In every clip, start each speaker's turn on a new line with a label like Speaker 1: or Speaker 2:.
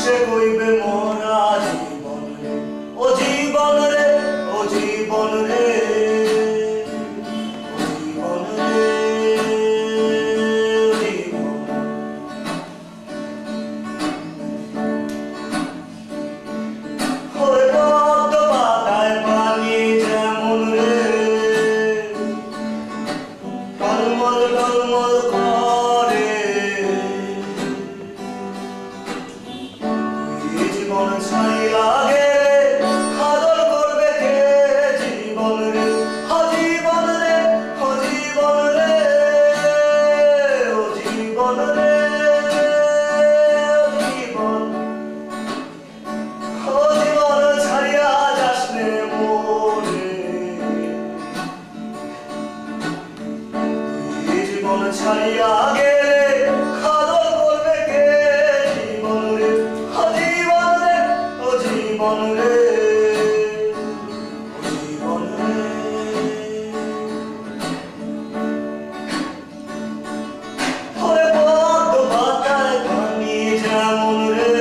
Speaker 1: মানুষে কইবে মরা জীবন রে, ও জীবন রে, ও জীবন রে, ও জীবন রে, ও জীবন। ওরে পদ্ম পাতায় পানি যেমন রে, টলমল টলমল করে, জীবন ছাইয়া গেলে আদর করবে কে জীবন রে, ও জীবন রে, ও জীবন রে, ও জীবন রে, ও জীবন। ও জীবন ছাড়িয়া যাস নে মোরে, জীবন ছাড়িয়া গেলে আদর করবে কে জীবন রে, ও জীবন রে, ও জীবন রে, ও জীবন রে। ওরে পদ্ম পাতায় পানি যেমন রে,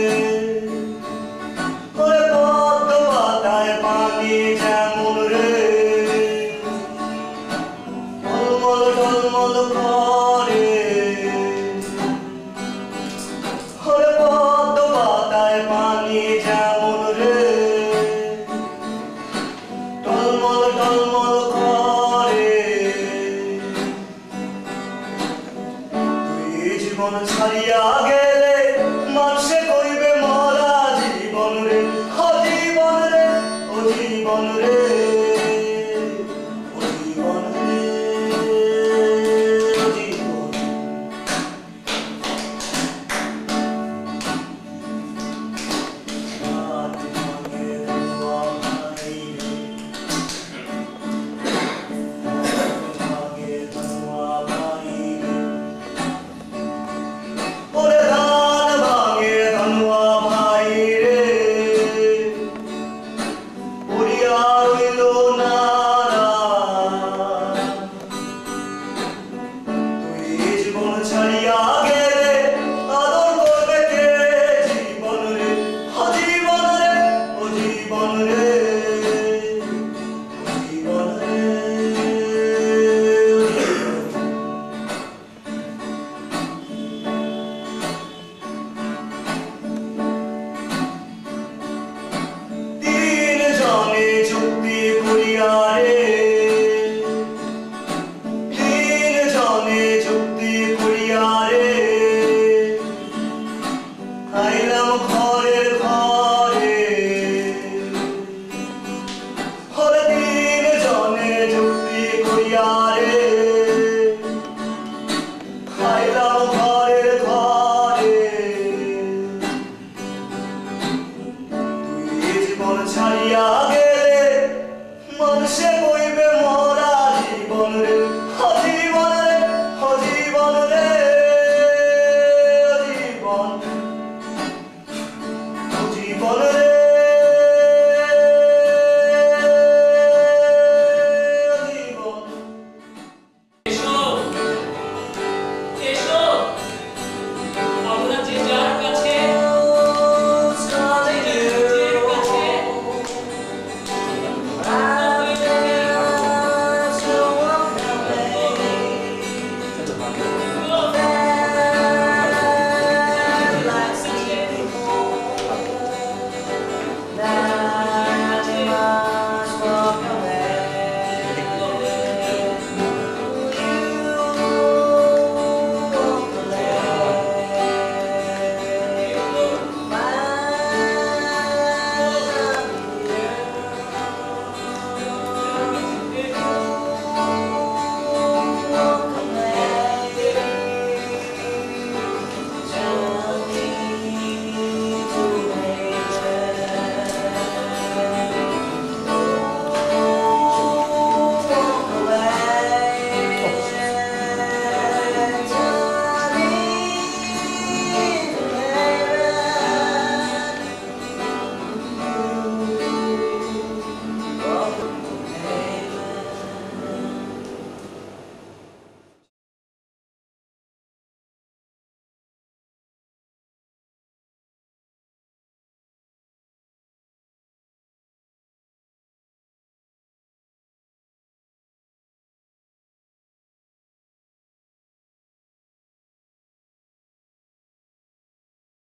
Speaker 1: ওরে পদ্ম পাতায় পানি যেমন রে, টলমল টলমল করে, ওরে পদ্ম পাতায় পানি যেমন রে, টলমল টলমল করে, তুই জীবন ছাড়িয়া গেলে মানুষে কইবে মরা জীবন রে, ও জীবন রে, ও জীবন রে, ও জীবন রে, ও জীবন। রাত ভাঙে ধোঁয়া ভাই রে, রাত ভাঙে ধোঁয়া ভাই রে, ওরে ধান ভাঙে ধোঁয়া ভাই রে, উড়িয়া রইল নারা, তুই জীবন ছাড়িয়া গেলে আদর করবে কে জীবন রে, ও জীবন রে, ও জীবন রে, ও জীবন রে, ও জীবন। তিন জনে চুক্তি করিয়া রে, তিন জনে চুক্তি করিয়া রে, আইলাম ঘরের ঘরে, ওরে তিন জনে চুক্তি করিয়া রে, আইলাম ঘরের ঘরে, তুই জীবন ছাড়িয়া গেলে মানুষে কইবে মরা জীবন রে, ও জীবন রে, ও জীবন রে, ও জীবন, ও জীবন রে, ও জীবন।
Speaker 2: এসো এসো, আমরা যে যার কাছে, যে যার কাছে
Speaker 1: Thank you.